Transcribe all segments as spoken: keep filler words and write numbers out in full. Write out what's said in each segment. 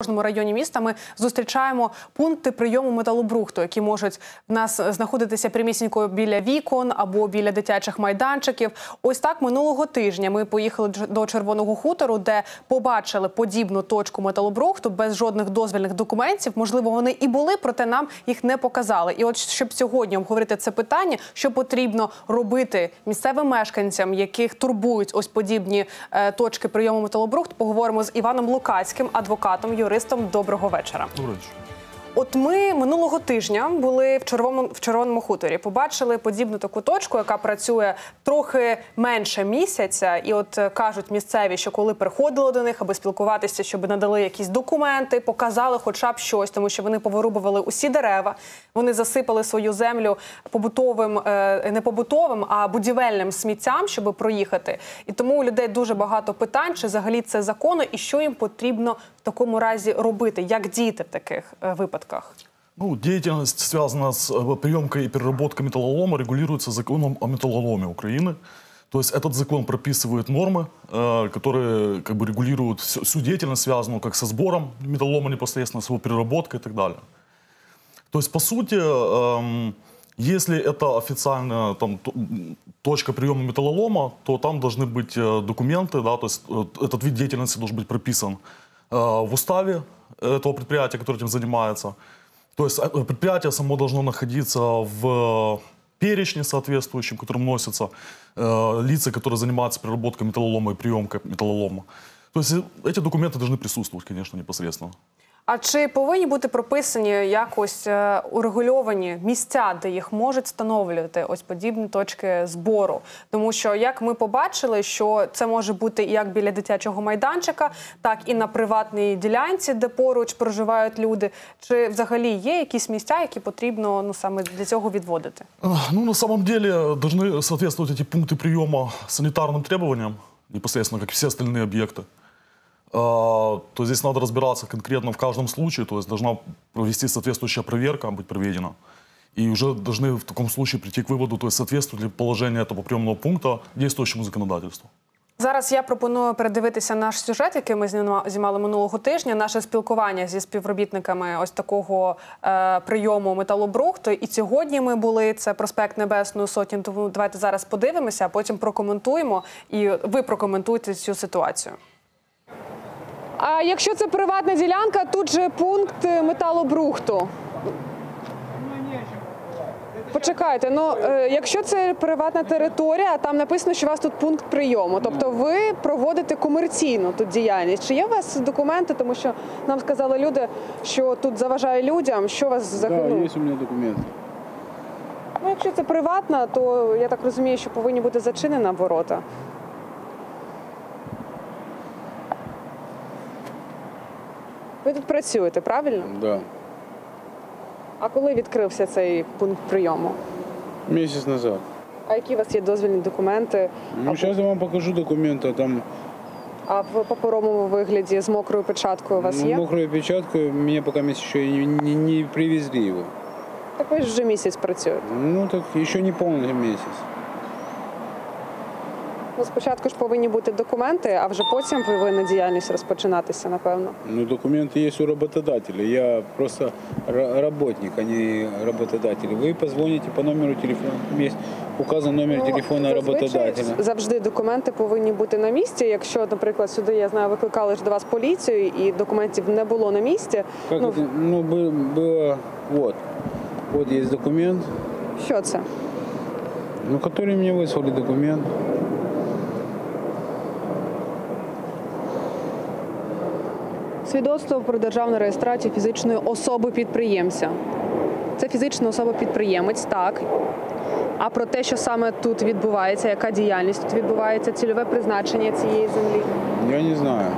В кожному районі міста ми зустрічаємо пункти прийому металобрухту, які можуть в нас знаходитися прямісінько біля вікон або біля дитячих майданчиків. Ось так минулого тижня ми поїхали до Червоного хутору, де побачили подібну точку металобрухту без жодних дозвільних документів. Можливо, вони і були, проте нам їх не показали. І от щоб сьогодні обговорити це питання, що потрібно робити місцевим мешканцям, яких турбують ось подібні е, точки прийому металобрухту, поговоримо з Іваном Лукацьким, адвокатом, юристом. Доброго вечора. Доброго вечора. От ми минулого тижня були в Червоному, в Червоному хуторі, побачили подібну таку точку, яка працює трохи менше місяця. І от кажуть місцеві, що коли приходили до них, аби спілкуватися, щоб надали якісь документи, показали хоча б щось, тому що вони повирубували усі дерева, вони засипали свою землю побутовим, не побутовим, а будівельним сміттям, щоб проїхати. І тому у людей дуже багато питань, чи взагалі це законно і що їм потрібно в такому разі робити, як діяти в таких випадках. Ну, деятельность, связанная с приемкой и переработкой металлолома, регулируется законом о металлоломе Украины. То есть этот закон прописывает нормы, э, которые как бы регулируют всю, всю деятельность, связанную как со сбором металлолома непосредственно, с его переработкой и так далее. То есть, по сути, э, если это официальная там, точка приема металлолома, то там должны быть документы, да, то есть этот вид деятельности должен быть прописан э, в уставе этого предприятия, которое этим занимается. То есть предприятие само должно находиться в перечне соответствующем, которым носятся э, лица, которые занимаются переработкой металлолома и приемкой металлолома. То есть эти документы должны присутствовать, конечно, непосредственно. А чи повинні бути прописані якось урегульовані місця, де їх можуть встановлювати ось подібні точки збору? Тому що, як ми побачили, що це може бути як біля дитячого майданчика, так і на приватній ділянці, де поруч проживають люди. Чи взагалі є якісь місця, які потрібно ну, саме для цього відводити? Ну, на самом деле, должны соответствовать эти пункты приема санитарным требованиям, непосредственно, как и все остальные объекты. То здесь надо разбираться конкретно в каждом случае, то есть должна провести соответствующая проверка, быть проведена. И уже должны в таком случае прийти к выводу, то есть соответствует ли положение этого приемного пункта действующему законодательству. Зараз я пропоную передивитися наш сюжет, який ми знімали минулого тижня, наше спілкування зі співробітниками ось такого е, прийому металобрухту. І сьогодні ми були, це проспект Небесної Сотні, тому давайте зараз подивимося, а потім прокоментуємо, і ви прокоментуєте цю ситуацію. А якщо це приватна ділянка, тут же пункт металобрухту. Почекайте, ну якщо це приватна територія, там написано, що у вас тут пункт прийому. Тобто ви проводите комерційну тут діяльність. Чи є у вас документи, тому що нам сказали люди, що тут заважає людям, що вас захищає? Так, є у мене документи. Ну, якщо це приватна, то я так розумію, що повинні бути зачинені ворота. Ви тут працюєте, правильно? Так. Да. А коли відкрився цей пункт прийому? Місяць назад. А які у вас є дозвільні документи? Ну, зараз я вам покажу документи. Там... А в паперовому вигляді з мокрою печаткою у вас ну, є? Мокрою печаткою, мене поки ще не, не, не привезли його. Так ви ж вже місяць працюєте. Ну, так ще не повний місяць. Ну, спочатку ж повинні бути документи, а вже потім повинна діяльність розпочинатися, напевно. Ну, документи є у роботодателя. Я просто работник, а не работодатель. Ви позвоните по номеру телефону. Є указан номер ну, телефону роботодателя. Завжди документи повинні бути на місці. Якщо, наприклад, сюди, я знаю, викликали ж до вас поліцію і документів не було на місці. Как ну, это? Ну, було, вот. Вот є документ. Що це? Ну, который мені вислали документ. Свідоцтво про державну реєстрацію фізичної особи-підприємця. Це фізична особа-підприємець, так. А про те, що саме тут відбувається, яка діяльність тут відбувається, цільове призначення цієї землі? Я не знаю.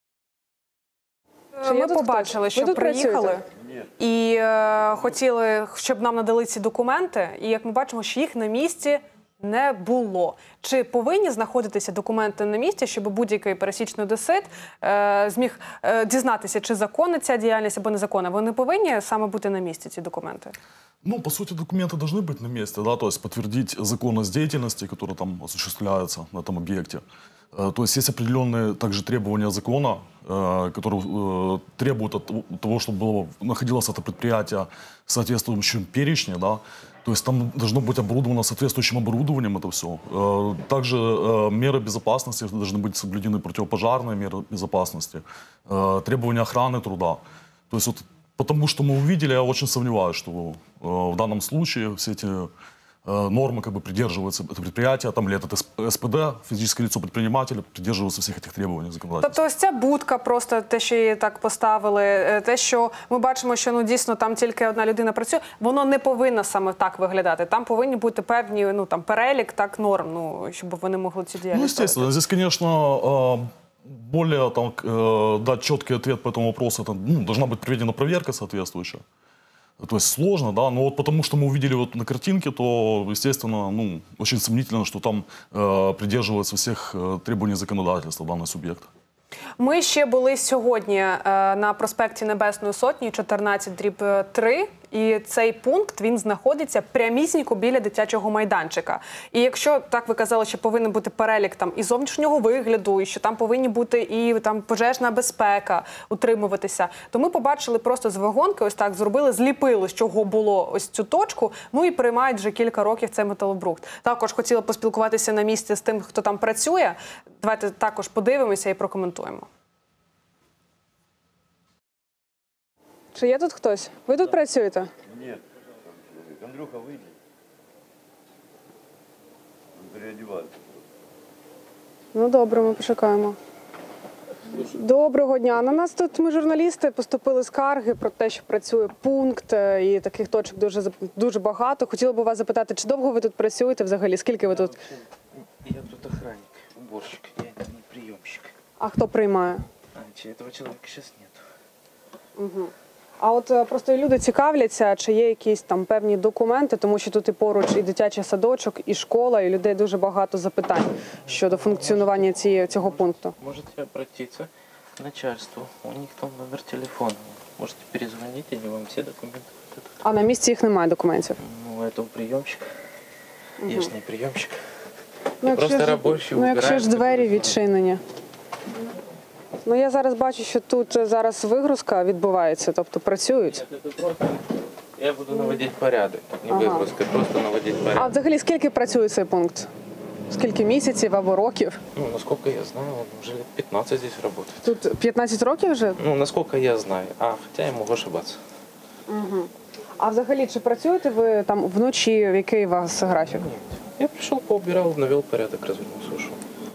Чи ми побачили, що приїхали і е, хотіли, щоб нам надали ці документи, і як ми бачимо, що їх на місці не було. Чи повинні знаходитися документи на місці, щоб будь-який пересічний одесит е, зміг е, дізнатися, чи законна ця діяльність або незаконна? Вони повинні саме бути на місці, ці документи? Ну, по сути, документы должны быть на месте, да, то есть подтвердить законность деятельности, которая там осуществляется на этом объекте. Э, То есть есть определенные также требования закона, э, которые э, требуют от того, чтобы было, находилось это предприятие в соответствующем перечне, да. То есть там должно быть оборудовано соответствующим оборудованием это все. Э, Также э, меры безопасности должны быть соблюдены, противопожарные меры безопасности, э, требования охраны труда. То есть вот потому что мы увидели, я очень сомневаюсь, что э, в данном случае все эти э, нормы как бы придерживаются, это предприятие, там, или это СПД, физическое лицо предпринимателя, придерживаются всех этих требований законодательства. Тобто ось ця будка, просто те, що її так поставили, е, те, що ми бачимо, що ну дійсно там тільки одна людина працює, воно не повинно саме так виглядати. Там повинні бути певні, ну там перелік, так, норм, ну щоб вони могли цю Ну, діяльність. естественно, здесь, конечно, э, более там, к- э, дать четкий ответ по этому вопросу, это, ну, должна быть проведена проверка соответствующая. То есть сложно, да, но вот потому что мы увидели вот на картинке, то, естественно, ну, очень сомнительно, что там э, придерживаются всех э, требований законодательства данный субъект. Ми ще були сьогодні е, на проспекті Небесної Сотні, чотирнадцять дріб три, і цей пункт, він знаходиться прямісінько біля дитячого майданчика. І якщо, так ви казали, що повинен бути перелік там і зовнішнього вигляду, і що там повинні бути і там пожежна безпека утримуватися, то ми побачили просто з вагонки, ось так зробили, зліпили, з чого було ось цю точку, ну і приймають вже кілька років цей металобрухт. Також хотіла поспілкуватися на місці з тим, хто там працює. Давайте також подивимося і прокоментуємо. Чи є тут хтось? Ви тут працюєте? Нет. Андрюха, выйди. Он переодевается. Ну, добре, ми почекаємо. Доброго дня. На нас тут, ми журналісти, поступили скарги про те, що працює пункт, е, і таких точок дуже, зап- дуже багато. Хотіла б у вас запитати, чи довго ви тут працюєте взагалі? Скільки ви тут? Я тут охранник, уборщик, я не приемщик. А хто приймає? А, че- этого человека сейчас нет. А от е, просто люди цікавляться, чи є якісь там певні документи, тому що тут і поруч і дитячий садочок, і школа, і людей дуже багато запитань щодо функціонування цієї, цього пункту. Можете обратиться к начальству, у них там номер телефона. Можете перезвонить, они вам все документы выдадут. А на місці їх немає документів? Ну, это приемщик. Я ж не приемщик. Ну, просто якщо ж- рабочий ну, якщо ж убирають, двері так, відчинені. Ну, я зараз бачу, що тут зараз вигрузка відбувається, тобто працюють. Это просто я буду наводить порядок, не Ага. выгрузка, просто наводить А порядок. взагалі скільки працює цей пункт? Скільки місяців або років? Ну, насколько я знаю, он уже лет пятнадцать здесь работает. Тут п'ятнадцять років вже? Ну, насколько я знаю. А, хотя я могу ошибаться. А взагалі, чи працюєте ви там вночі, який у вас графік? Нет. Я пришел, поубирал, навел порядок, развернулся, ушел.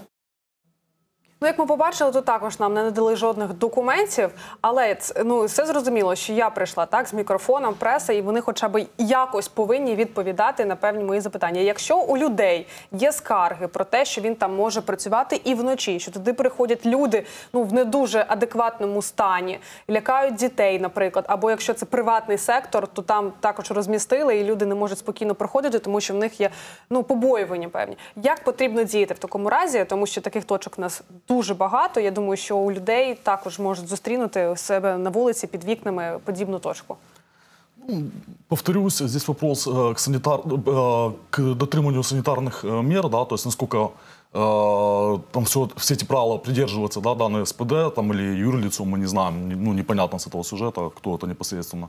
Ну, як ми побачили, то також нам не надали жодних документів, але ц- ну, все зрозуміло, що я прийшла так з мікрофоном, преса, і вони хоча б якось повинні відповідати на певні мої запитання. Якщо у людей є скарги про те, що він там може працювати і вночі, що туди приходять люди ну, в не дуже адекватному стані, лякають дітей, наприклад, або якщо це приватний сектор, то там також розмістили, і люди не можуть спокійно проходити, тому що в них є ну, побоювання певні. Як потрібно діяти в такому разі, тому що таких точок у нас дуже багато. Я думаю, що у людей також можуть зустрінути у себе на вулиці під вікнами подібну точку. Повторюсь, здесь вопрос э, к, санитар... э, к дотриманию санитарных э, мер, да, то есть насколько э, там все, все эти правила придерживаются, да, данные СПД там, или юрлицо, мы не знаем, не- ну, непонятно с этого сюжета, кто это непосредственно.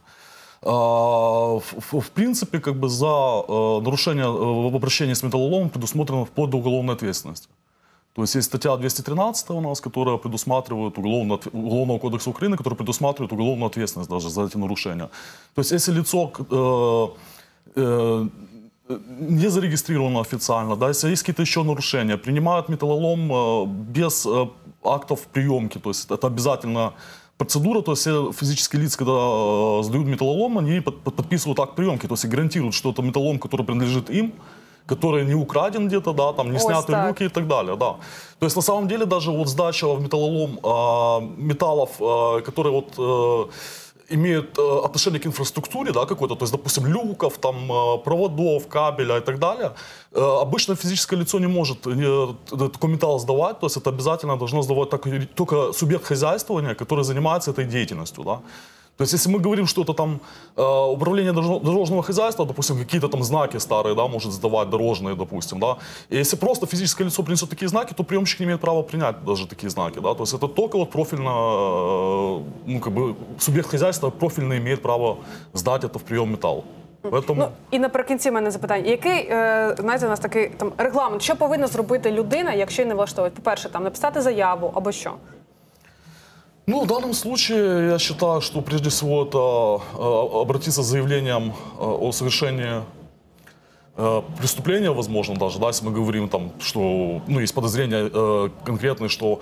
А, В, в- в принципе, как бы за э, нарушение э, в обращении с металлоломом предусмотрено вплоть до уголовной ответственности. То есть есть статья двести тринадцать у нас, которая предусматривает уголовную, отве- Уголовного кодекса Украины, которая предусматривает уголовную ответственность даже за эти нарушения. То есть если лицо к- э, э, не зарегистрировано официально, да, если есть какие-то еще нарушения, принимают металлолом э, без э, актов приемки, то есть это обязательно процедура, то есть все физические лица, когда э, сдают металлолом, они под- под- подписывают акт приемки, то есть и гарантируют, что это металлолом, который принадлежит им, который не украден где-то, да, там не Ось сняты так. люки и так далее, да. То есть на самом деле даже вот сдача в металлолом а, металлов, а, которые вот э, имеют э, отношение к инфраструктуре, да, какой-то, то есть, допустим, люков, там, э, проводов, кабеля и так далее, э, обычно физическое лицо не может э, такой металл сдавать, то есть это обязательно должно сдавать так- только субъект хозяйствования, который занимается этой деятельностью, да. То есть, если мы говорим, что это там э, управление дорожно- дорожного хозяйства, допустим, какие-то там знаки старые, да, может сдавать дорожные, допустим, да. И если просто физическое лицо принесет такие знаки, то приемщик не имеет права принять даже такие знаки, да. То есть это только вот профильно, э, ну как бы субъект хозяйства профильно имеет право сдать это в прием металл. Поэтому... Ну, і наприкінці в мене запитання. Який, е, знаєте, у нас такий там регламент, що повинна зробити людина, якщо її не влаштовують? По-перше, там написати заяву або що? Ну, в данном случае я считаю, что прежде всего это э, обратиться с заявлением э, о совершении э, преступления, возможно, даже, да, если мы говорим там, что, ну, есть подозрения э, конкретные, что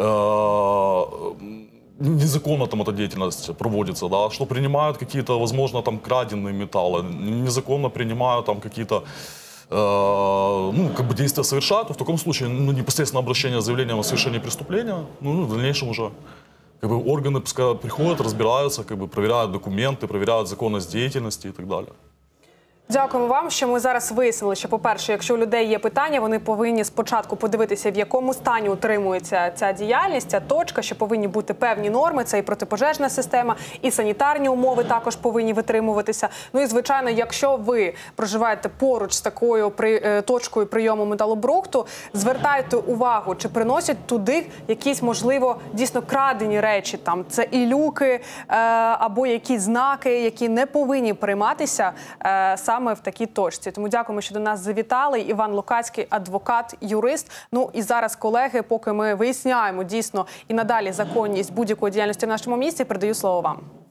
э, незаконно там эта деятельность проводится, да, что принимают какие-то, возможно, там краденые металлы, незаконно принимают там какие-то э, ну, как бы действия совершают, то в таком случае, ну, непосредственно обращение с заявлением о совершении преступления, ну, в дальнейшем уже как бы органы пускай приходят, разбираются, как бы проверяют документы, проверяют законность деятельности и так далее. Дякуємо вам, що ми зараз вияснили, що, по-перше, якщо у людей є питання, вони повинні спочатку подивитися, в якому стані утримується ця діяльність, ця точка, що повинні бути певні норми, це і протипожежна система, і санітарні умови також повинні витримуватися. Ну і, звичайно, якщо ви проживаєте поруч з такою при, точкою прийому металобрухту, звертайте увагу, чи приносять туди якісь, можливо, дійсно крадені речі, там, це і люки, е, або якісь знаки, які не повинні прийматися е, саме саме в такій точці. Тому дякуємо, що до нас завітали. Іван Лукацький, адвокат, юрист. Ну і зараз, колеги, поки ми виясняємо дійсно і надалі законність будь-якої діяльності в нашому місті, передаю слово вам.